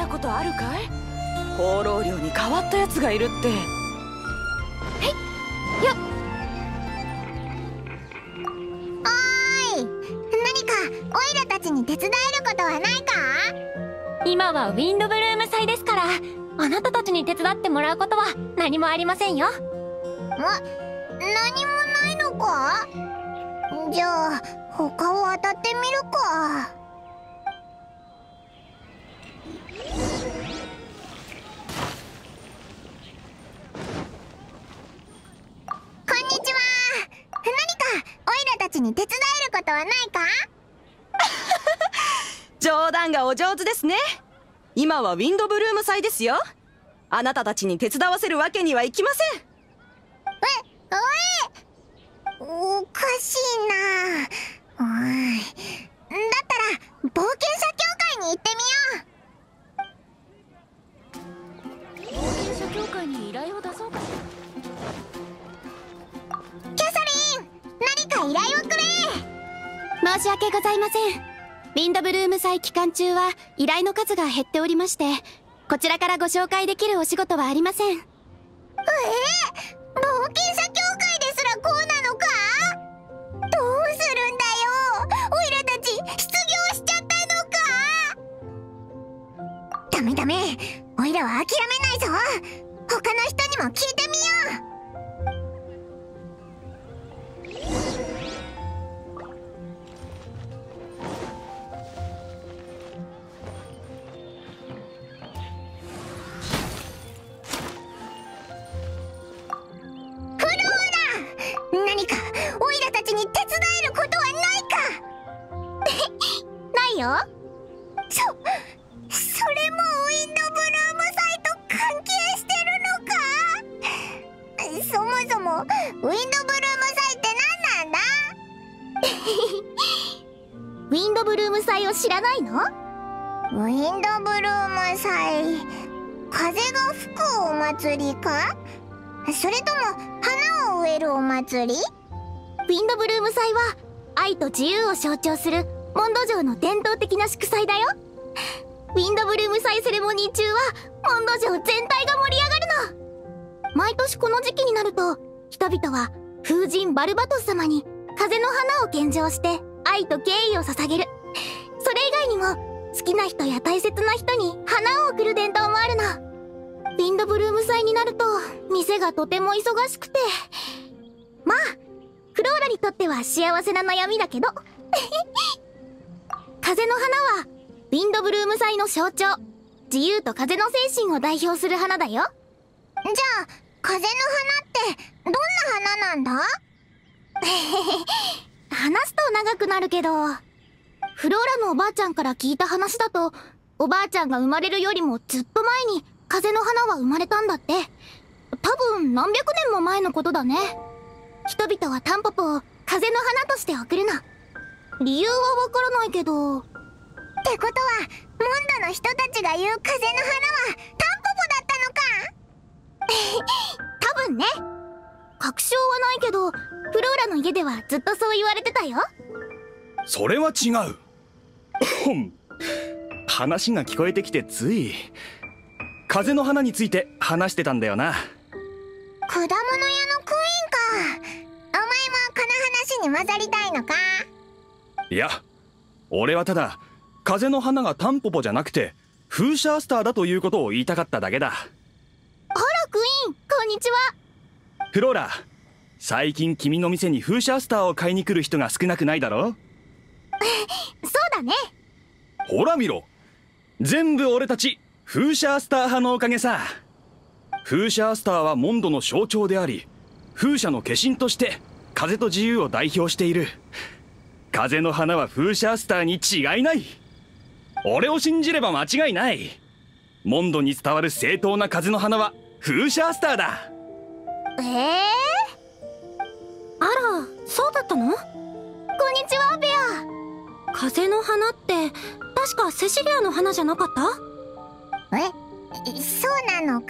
たことあるかい？放浪寮に変わったやつがいるって。 よっ。おーい、何かオイラたちに手伝えることはないか？ 今はウィンドブルーム祭ですから、あなたたちに手伝ってもらうことは何もありませんよ。 何もないのか？じゃあ他を当たってみるか。こんにちは。何かオイラたちに手伝えることはないか？ 冗談がお上手ですね。今はウィンドブルーム祭ですよ。あなたたちに手伝わせるわけにはいきません。 おかしいな。だったら冒険者協会に行ってみよう。 冒険者協会に依頼を出そうかしら。 キャサリン、何か依頼をくれ。 申し訳ございません。ウィンドブルーム祭期間中は依頼の数が減っておりまして、こちらからご紹介できるお仕事はありません。 冒険者協会ですらこうなのか？どうするんだよ。オイラたち失業しちゃったのか？ダメダメ、オイラは諦めないぞ。他の人にも聞いてみよう。何かオイラたちに手伝えることはないか？ないよ。それもウィンドブルーム祭と関係してるのか？そもそもウィンドブルーム祭って何なんだ？ ウィンドブルーム祭を知らないの？ ウィンドブルーム祭、風が吹くお祭りか？それとも花を植えるお祭り？ ウィンドブルーム祭は愛と自由を象徴するモンド城の伝統的な祝祭だよ。ウィンドブルーム祭セレモニー中はモンド城全体が盛り上がるの。毎年この時期になると、人々は風神バルバトス様に風の花を献上して愛と敬意を捧げる。それ以外にも好きな人や大切な人に花を贈る伝統もあるの。ウィンドブルーム祭になると店がとても忙しくて、まあフローラにとっては幸せな悩みだけど風の花はウィンドブルーム祭の象徴、自由と風の精神を代表する花だよ。 じゃあ風の花ってどんな花なんだ？ 話すと長くなるけど、フローラのおばあちゃんから聞いた話だと、おばあちゃんが生まれるよりもずっと前に風の花は生まれたんだって。多分何百年も前のことだね。人々はタンポポを風の花として贈るの。理由はわからないけど。 ってことはモンドの人たちが言う風の花はタンポポだったのか？ 多分ね。確証はないけど、フローラの家ではずっとそう言われてたよ。 それは違う。話が聞こえてきてつい風の花について話してたんだよな。 果物屋のクイーンか。お前もこの話に混ざりたいのか？ いや、俺はただ風の花がタンポポじゃなくてフーシャースターだということを言いたかっただけだ。 あらクイーン、こんにちは。 フローラ、最近君の店にフーシャースターを買いに来る人が少なくないだろ？ そうだね。 ほら見ろ、全部俺たちフーシャースター派のおかげさ。フーシャースターはモンドの象徴であり、風車の化身として風と自由を代表している。風の花はフーシャースターに違いない。俺を信じれば間違いない。モンドに伝わる正当な風の花はフーシャースターだ。 あら、そうだったの？こんにちは、ベア。風の花って確かセシリアの花じゃなかった？ そうなのか？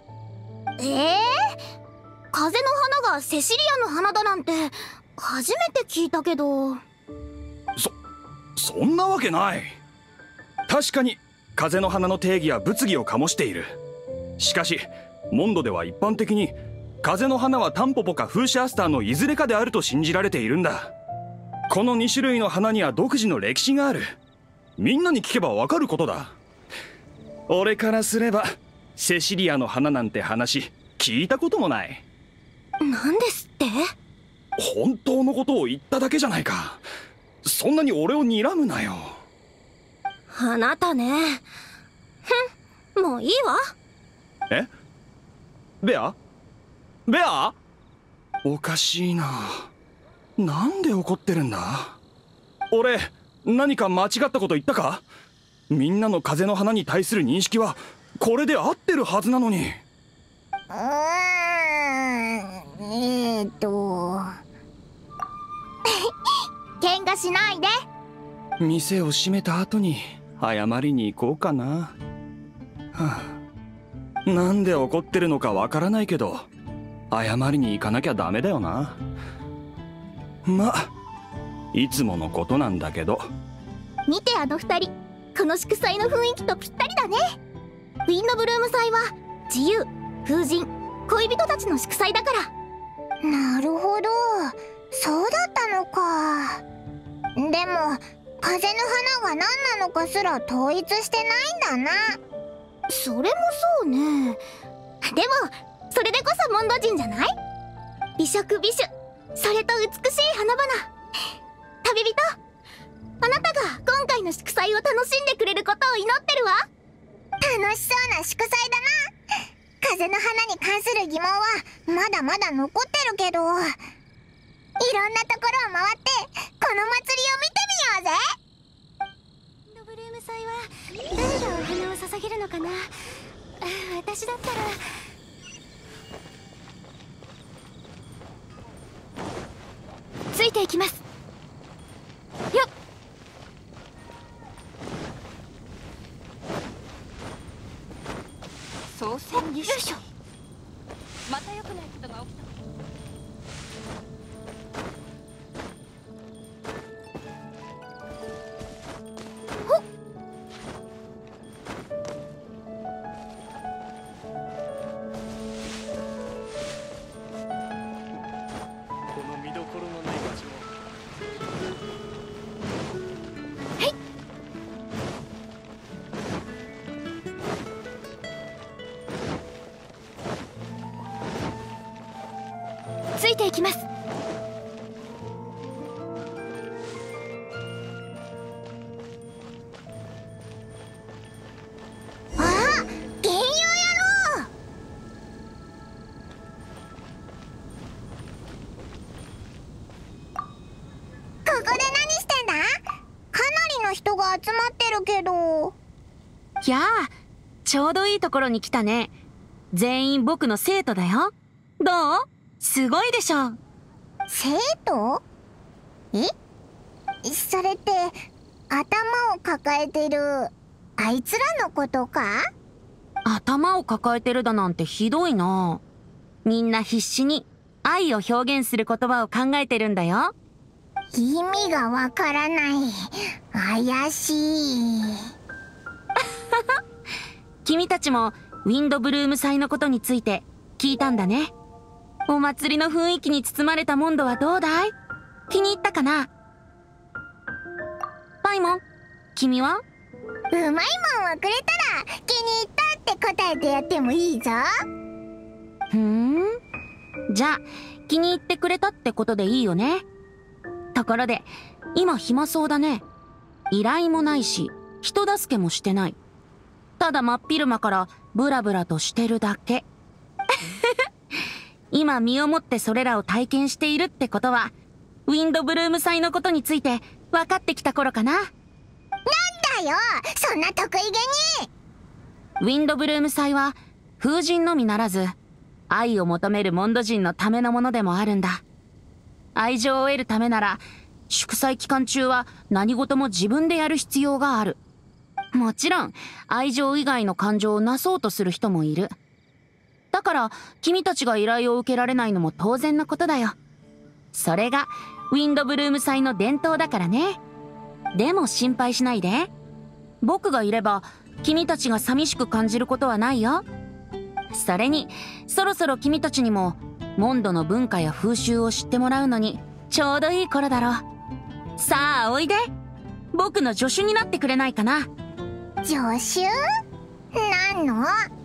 風の花がセシリアの花だなんて初めて聞いたけど。 そんなわけない。確かに風の花の定義は物議を醸している。しかしモンドでは一般的に風の花はタンポポかフーシャースターのいずれかであると信じられているんだ。この2種類の花には独自の歴史がある。みんなに聞けばわかることだ。俺からすればセシリアの花なんて話聞いたこともない。 なんですって？ 本当のことを言っただけじゃないか。そんなに俺を睨むなよ。 あなたね。ふん、もういいわ。 え？ベア？ベア？おかしいな。なんで怒ってるんだ？俺何か間違ったこと言ったか？みんなの風の花に対する認識はこれで合ってるはずなのに。 喧嘩しないで。 店を閉めた後に謝りに行こうかな。はあ、なんで怒ってるのかわからないけど謝りに行かなきゃダメだよな。まあいつものことなんだけど。 見てあの二人、この祝祭の雰囲気とぴったりだね。ウィンドブルーム祭は自由、風神、恋人たちの祝祭だから。 なるほど、そうだったのか。でも風の花が何なのかすら統一してないんだな。 それもそうね。でもそれでこそモンド人じゃない？美食美酒、それと美しい花々。旅人、あなたが今回の祝祭を楽しんでくれることを祈ってるわ。 楽しそうな祝祭だな。風の花に関する疑問はまだまだ残ってるけど、いろんなところを回ってこの祭りを見てみようぜ。 ウィンドブルーム祭は誰がお花を捧げるのかな。私だったらついていきます。よっ。 操船儀式。 よいしょ。 また良くないことが起きた。 この見どころのない場所を。 ついていきます。 ああ、原油野郎。ここで何してんだ？かなりの人が集まってるけど。 やあ、ちょうどいいところに来たね。全員僕の生徒だよ。どう？すごいでしょ。 生徒？それって頭を抱えてるあいつらのことか？ 頭を抱えてるだなんてひどいな。みんな必死に愛を表現する言葉を考えてるんだよ。 意味がわからない。怪しい。 君たちもウィンドブルーム祭のことについて聞いたんだね。お祭りの雰囲気に包まれたモンドはどうだい？気に入ったかな？パイモン、君は？ うまいもんをくれたら気に入ったって答えてやってもいいぞ。 じゃあ気に入ってくれたってことでいいよね。ところで今暇そうだね。依頼もないし人助けもしてない。ただ真っ昼間からブラブラとしてるだけ。今身をもってそれらを体験しているってことはウィンドブルーム祭のことについて分かってきた頃かな。 なんだよ、そんな得意げに。 ウィンドブルーム祭は風神のみならず愛を求めるモンド人のためのものでもあるんだ。愛情を得るためなら祝祭期間中は何事も自分でやる必要がある。もちろん愛情以外の感情をなそうとする人もいる。だから君たちが依頼を受けられないのも当然のことだよ。それがウィンドブルーム祭の伝統だからね。でも心配しないで。僕がいれば君たちが寂しく感じることはないよ。それにそろそろ君たちにもモンドの文化や風習を知ってもらうのにちょうどいい頃だろう。さあおいで、僕の助手になってくれないかな。 助手？なんの？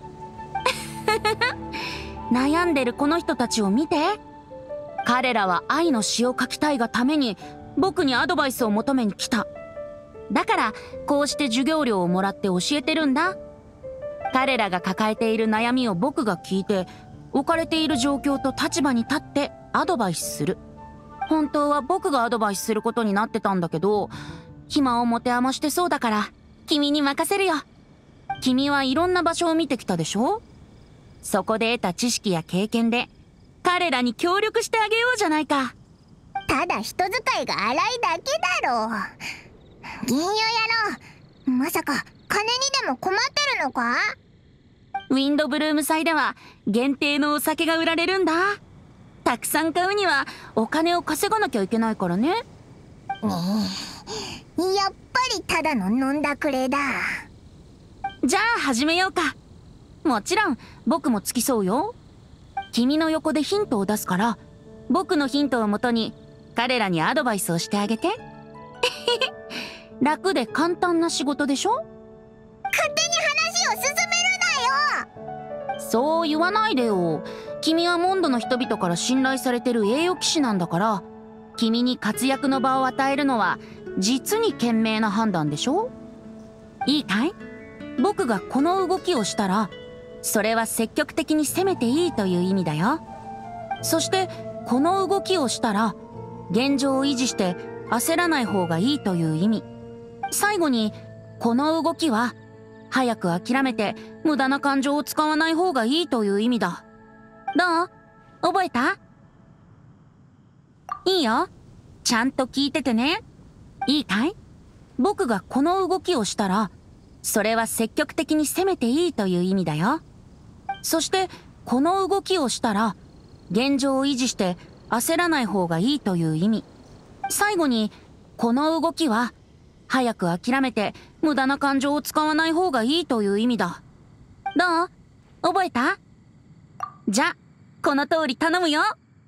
悩んでるこの人たちを見て。彼らは愛の詩を書きたいがために僕にアドバイスを求めに来た。だからこうして授業料をもらって教えてるんだ。彼らが抱えている悩みを僕が聞いて、置かれている状況と立場に立ってアドバイスする。本当は僕がアドバイスすることになってたんだけど、暇を持て余してそうだから君に任せるよ。君はいろんな場所を見てきたでしょ。そこで得た知識や経験で彼らに協力してあげようじゃないか。 ただ人使いが荒いだけだろう。銀融野郎、まさか金にでも困ってるのか？ ウィンドブルーム祭では限定のお酒が売られるんだ。たくさん買うにはお金を稼がなきゃいけないからね。 やっぱりただの飲んだくれだ。 じゃあ始めようか。もちろん僕も付き添うよ。君の横でヒントを出すから、僕のヒントをもとに彼らにアドバイスをしてあげて。楽で簡単な仕事でしょ。 勝手に話を進めるなよ。 そう言わないでよ。君はモンドの人々から信頼されてる栄誉騎士なんだから、君に活躍の場を与えるのは実に賢明な判断でしょ。いいかい？僕がこの動きをしたら、それは積極的に攻めていいという意味だよ。そしてこの動きをしたら、現状を維持して焦らない方がいいという意味。最後にこの動きは早く諦めて無駄な感情を使わない方がいいという意味だ。どう？覚えた？いいよ。ちゃんと聞いててね。いいかい？僕がこの動きをしたら、それは積極的に攻めていいという意味だよ。そしてこの動きをしたら、現状を維持して焦らない方がいいという意味。最後にこの動きは早く諦めて無駄な感情を使わない方がいいという意味だ。どう？覚えた？じゃ、この通り頼むよ。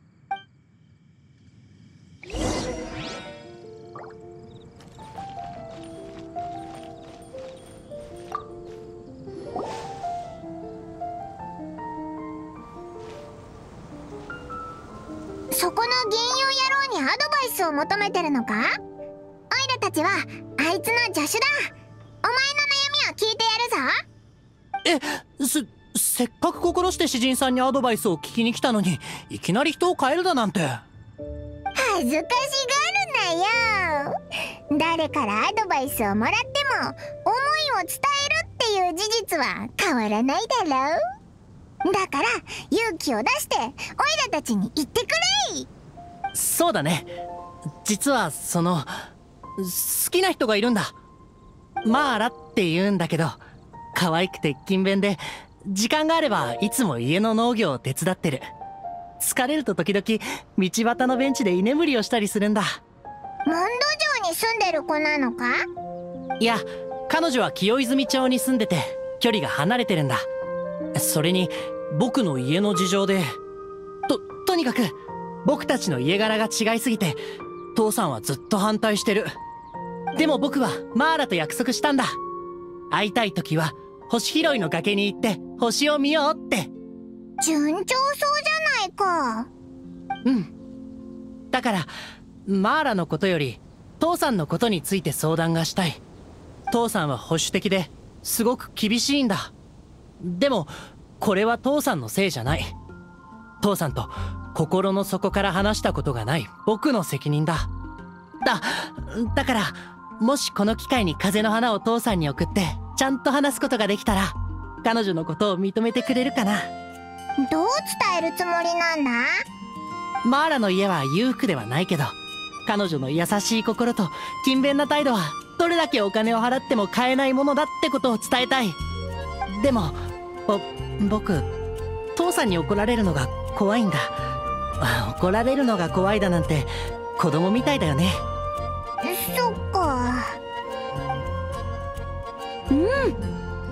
そこの銀融野郎にアドバイスを求めてるのか？オイラたちはあいつの助手だ。お前の悩みを聞いてやるぞ。 せっかく心して詩人さんにアドバイスを聞きに来たのに、いきなり人を変えるだなんて。 恥ずかしがるなよ。誰からアドバイスをもらっても思いを伝えるっていう事実は変わらないだろう。だから勇気を出してオイラたちに言ってくれい。 そうだね。実は好きな人がいるんだ。マーラって言うんだけど、可愛くて勤勉で、時間があればいつも家の農業を手伝ってる。疲れると時々道端のベンチで居眠りをしたりするんだ。 モンド城に住んでる子なのか？ いや、彼女は清泉町に住んでて距離が離れてるんだ。それに僕の家の事情で、とにかく僕たちの家柄が違いすぎて父さんはずっと反対してる。でも僕はマーラと約束したんだ。会いたい時は星拾いの崖に行って星を見ようって。 順調そうじゃないか。 うん。だからマーラのことより父さんのことについて相談がしたい。父さんは保守的ですごく厳しいんだ。でもこれは父さんのせいじゃない。父さんと心の底から話したことがない僕の責任だ。だからもしこの機会に風の花を父さんに送ってちゃんと話すことができたら、彼女のことを認めてくれるかな。 どう伝えるつもりなんだ？ マーラの家は裕福ではないけど、彼女の優しい心と勤勉な態度はどれだけお金を払っても買えないものだってことを伝えたい。でも僕父さんに怒られるのが怖いんだ。怒られるのが怖いだなんて子供みたいだよね。 そっか。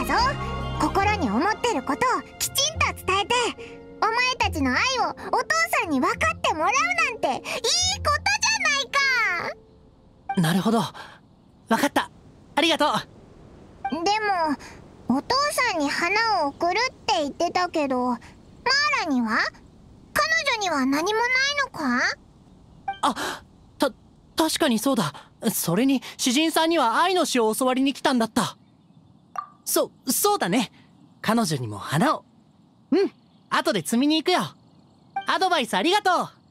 ぞ。心に思ってることをきちんと伝えて、お前たちの愛をお父さんに分かってもらうなんていいことじゃないか。 なるほど、分かった。ありがとう。 でもお父さんに花を贈るって言ってたけど、マーラには？彼女には何もないのか？ 確かにそうだ。それに詩人さんには愛の詩を教わりに来たんだった。そうだね。彼女にも花を。後で積みに行くよ。アドバイスありがとう。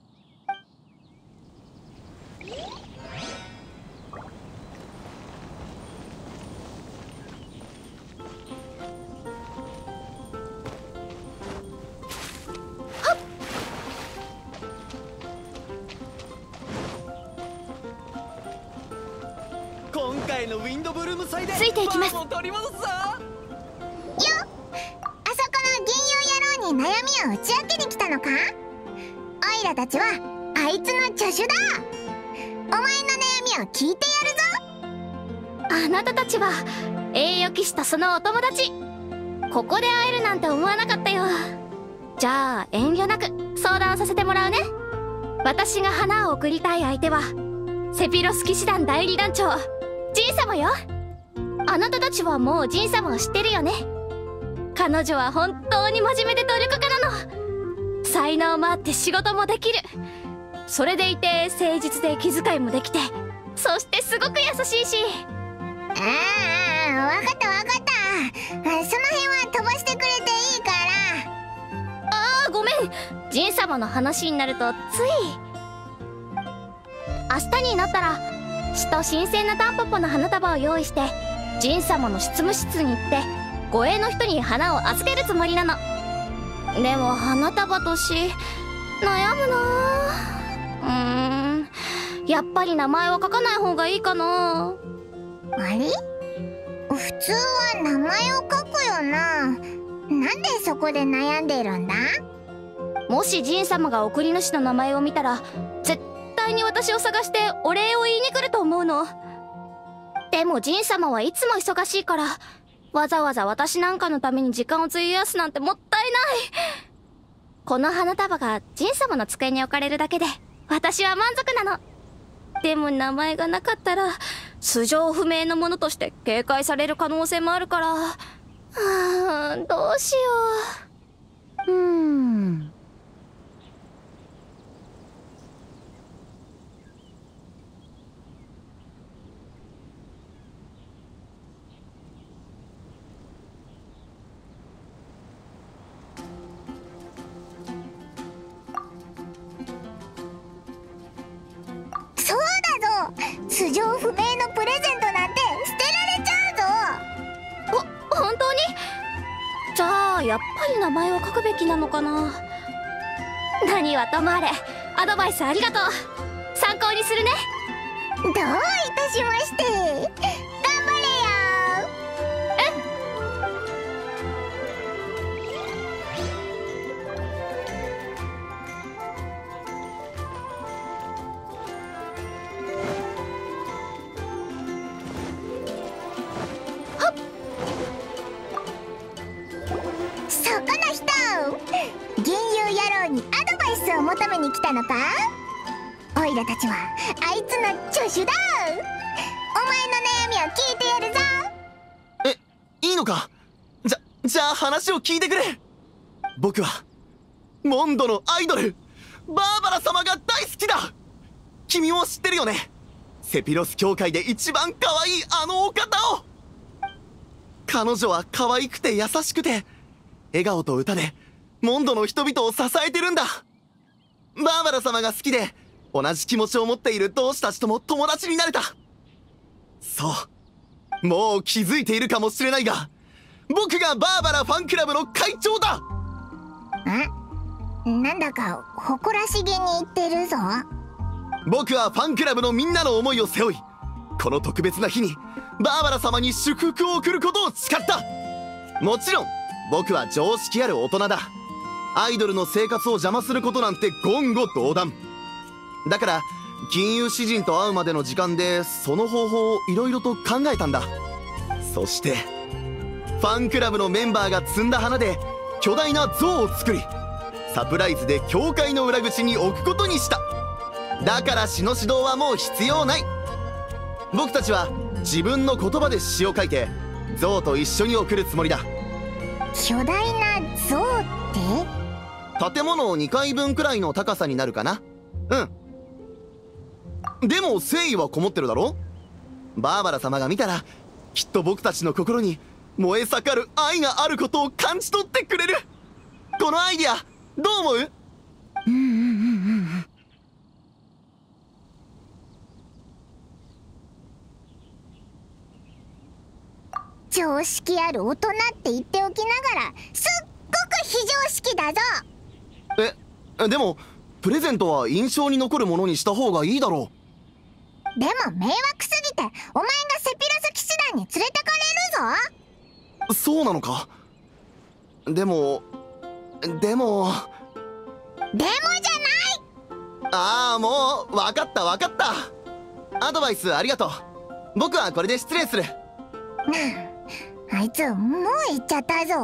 今回のウィンドブルーム祭でついていきますバーも取り戻すぞ。 よっ、あそこの銀融野郎に悩みを打ち明けに来たのか？オイラたちはあいつの助手だ。お前の悩みを聞いてやるぞ。 あなたたちは栄誉騎士とそのお友達。ここで会えるなんて思わなかったよ。じゃあ遠慮なく相談させてもらうね。私が花を贈りたい相手はセピロス騎士団代理団長ジン様よ。あなたたちはもうジン様を知ってるよね。彼女は本当に真面目で努力家なの。才能もあって仕事もできる。それでいて誠実で気遣いもできて、そしてすごく優しいし。 ああ、わかったわかった。その辺は飛ばしてくれていいから。 ああ、ごめん。ジン様の話になるとつい。明日になったら詩と新鮮なタンポポの花束を用意して、ジン様の執務室に行って護衛の人に花を預けるつもりなの。でも花束と詩悩むな。やっぱり名前は書かない方がいいかな。 あれ？普通は名前を書くよな。なんでそこで悩んでるんだ？ もしジン様が送り主の名前を見たら絶対に私を探してお礼を言いに来ると思うの。でもジン様はいつも忙しいから、わざわざ私なんかのために時間を費やすなんてもったいない。この花束がジン様の机に置かれるだけで私は満足なの。でも名前がなかったら素性不明のものとして警戒される可能性もあるから、どうしよう。 そうだぞ。素性不明のプレゼントなんて捨てられちゃうぞ。 本当に？じゃあやっぱり名前を書くべきなのかな。何はともあれアドバイスありがとう。参考にするね。 どういたしまして。頑張れよ。そこの人、銀融野郎にアドバイスを求めに来たのか？オイラたちはあいつの助手だ。お前の悩みを聞いてやるぞ。 いいのか？じゃあ話を聞いてくれ。僕はモンドのアイドルバーバラ様が大好きだ。君も知ってるよね。セピロス教会で一番可愛いあのお方を。彼女は可愛くて優しくて笑顔と歌でモンドの人々を支えてるんだ。バーバラ様が好きで同じ気持ちを持っている同志たちとも友達になれた。そう、もう気づいているかもしれないが、僕がバーバラファンクラブの会長だ。 なんだか誇らしげに言ってるぞ。 僕はファンクラブのみんなの思いを背負い、この特別な日にバーバラ様に祝福を贈ることを誓った。もちろん僕は常識ある大人だ。アイドルの生活を邪魔することなんて言語道断だから、金融詩人と会うまでの時間でその方法をいろいろと考えたんだ。そしてファンクラブのメンバーが摘んだ花で巨大な像を作り、サプライズで教会の裏口に置くことにした。だから詩の指導はもう必要ない。僕たちは自分の言葉で詩を書いて像と一緒に送るつもりだ。 巨大な像って建物2階分くらいの高さになるかな。でも誠意はこもってるだろ。バーバラ様が見たらきっと僕たちの心に燃え盛る愛があることを感じ取ってくれる。このアイディアどう思う？ 常識ある大人って言っておきながらすっごく非常識だぞ。 でもプレゼントは印象に残るものにした方がいいだろでも迷惑すぎてお前がセピロス騎士団に連れてかれるぞ。 う。そうなのか。でもでもじゃない。 ああ、もう分かった分かった。アドバイスありがとう。僕はこれで失礼する。 あいつもう行っちゃったぞ。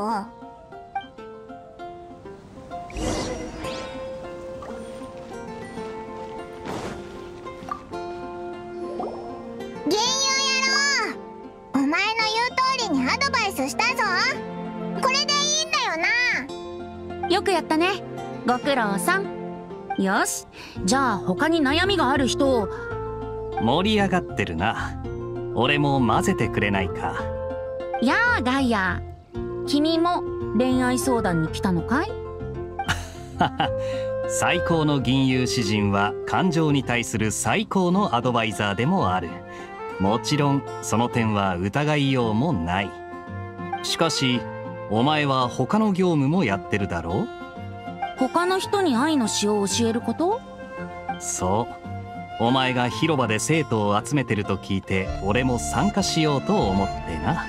幻遊野郎、お前の言う通りにアドバイスしたぞ。これでいいんだよな。 よくやったね、ご苦労さん。よし、じゃあ他に悩みがある人。 盛り上がってるな。俺も混ぜてくれないか。 やあガイア、君も恋愛相談に来たのかい？ 最高の銀融詩人は感情に対する最高のアドバイザーでもある。もちろんその点は疑いようもない。しかしお前は他の業務もやってるだろう。 他の人に愛の詩を教えること？ そう、お前が広場で生徒を集めてると聞いて俺も参加しようと思ってな。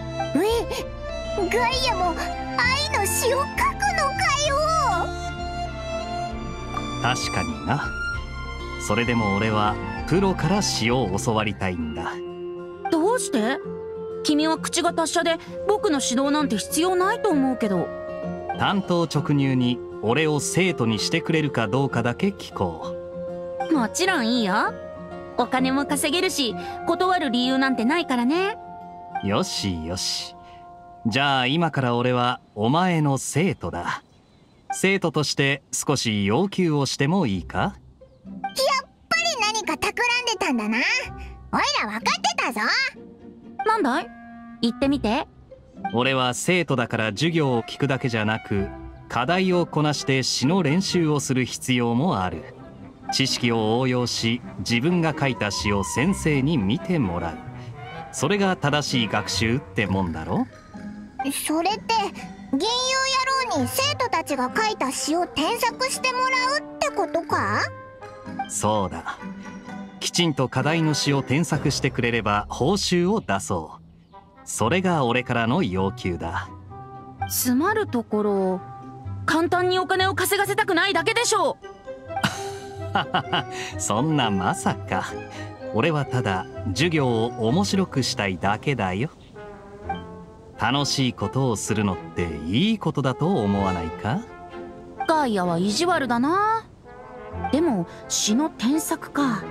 ガイアも愛の詩を書くのかよ。 確かにな。それでも俺はプロから詩を教わりたいんだ。 どうして？君は口が達者で僕の指導なんて必要ないと思うけど。 単刀直入に俺を生徒にしてくれるかどうかだけ聞こう。もちろんいいよ。お金も稼げるし断る理由なんてないからね。 よしよし。じゃあ今から俺はお前の生徒だ。生徒として少し要求をしてもいいか？ やっぱり何か企んでたんだな。おいら分かってたぞ。 なんだい？言ってみて。 俺は生徒だから授業を聞くだけじゃなく、課題をこなして詩の練習をする必要もある。知識を応用し自分が書いた詩を先生に見てもらう。それが正しい学習ってもんだろ。 それって幻遊野郎に生徒たちが書いた詩を添削してもらうってことか？ そうだ。きちんと課題の詩を添削してくれれば報酬を出そう。それが俺からの要求だ。 つまるところ、簡単にお金を稼がせたくないだけでしょう。そんなまさか。俺はただ授業を面白くしたいだけだよ。楽しいことをするのっていいことだと思わないか？ ガイアは意地悪だな。でも詩の添削か。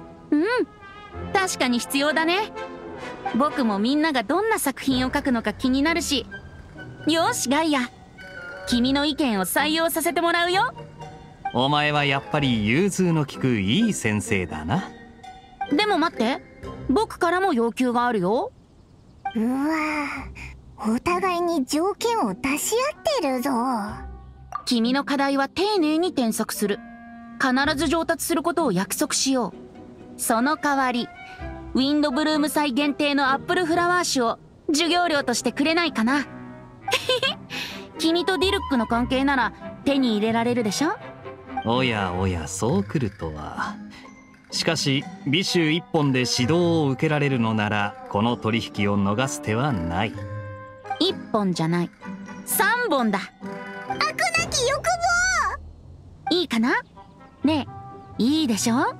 確かに必要だね。僕もみんながどんな作品を書くのか気になるし。よしガイア、君の意見を採用させてもらうよ。 お前はやっぱり融通の利くいい先生だな。 でも待って、僕からも要求があるよ。 うわぁ、お互いに条件を出し合ってるぞ。 君の課題は丁寧に添削する。必ず上達することを約束しよう。その代わりウィンドブルーム祭限定のアップルフラワー酒を授業料としてくれないかな。君とディルックの関係なら手に入れられるでしょ。 おやおや、そう来るとは。しかし美酒一本で指導を受けられるのならこの取引を逃す手はない。 一本じゃない、3本だ。 飽くなき欲望。 いいかなねえ、いいでしょ。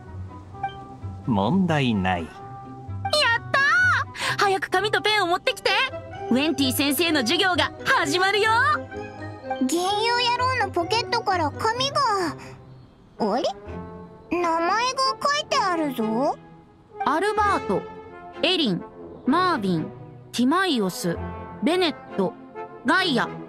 問題ない。 やったー。早く紙とペンを持ってきて。 ウェンティ先生の授業が始まるよ。 銀融野郎のポケットから紙が。あれ、名前が書いてあるぞ。 アルバート、エリン、マーヴィン、ティマイオス、ベネット、ガイア。 はい。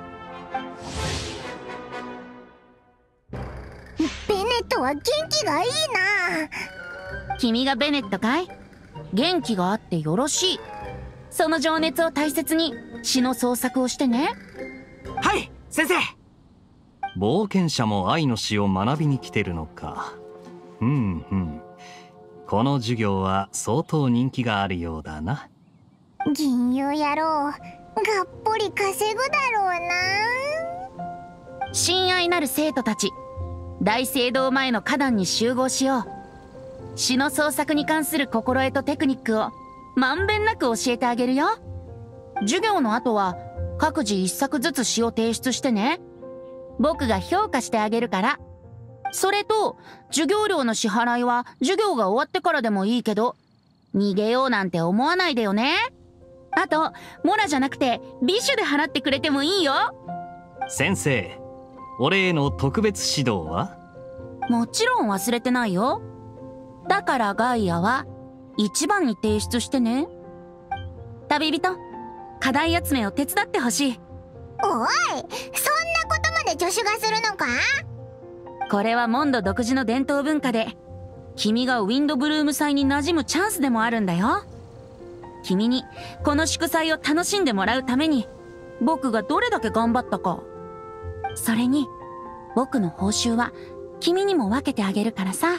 ベネットは元気がいいな。 君がベネットかい？元気があってよろしい。その情熱を大切に詩の創作をしてね。 はい、先生。 冒険者も愛の詩を学びに来てるのか。この授業は相当人気があるようだな。 銀融野郎がっぽり稼ぐだろうな。 親愛なる生徒たち、大聖堂前の花壇に集合しよう。詩の創作に関する心得とテクニックをまんべんなく教えてあげるよ。授業の後は各自一作ずつ詩を提出してね。僕が評価してあげるから。それと授業料の支払いは授業が終わってからでもいいけど、逃げようなんて思わないでよね。あとモラじゃなくてビッシュで払ってくれてもいいよ。 先生、俺への特別指導は？ もちろん忘れてないよ。だからガイアは1番に提出してね。旅人、課題集めを手伝ってほしい。 おい、そんなことまで助手がするのか？ これはモンド独自の伝統文化で、君がウィンドブルーム祭に馴染むチャンスでもあるんだよ。君にこの祝祭を楽しんでもらうために僕がどれだけ頑張ったか。それに僕の報酬は君にも分けてあげるからさ。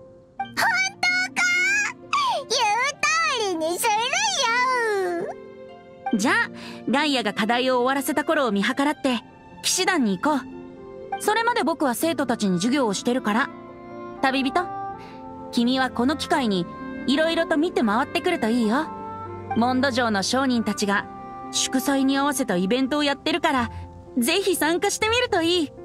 言う通りにするよ。 じゃあガイアが課題を終わらせた頃を見計らって騎士団に行こう。それまで僕は生徒たちに授業をしてるから。旅人、君はこの機会にいろいろと見て回ってくるといいよ。モンド城の商人たちが祝祭に合わせたイベントをやってるから、ぜひ参加してみるといい。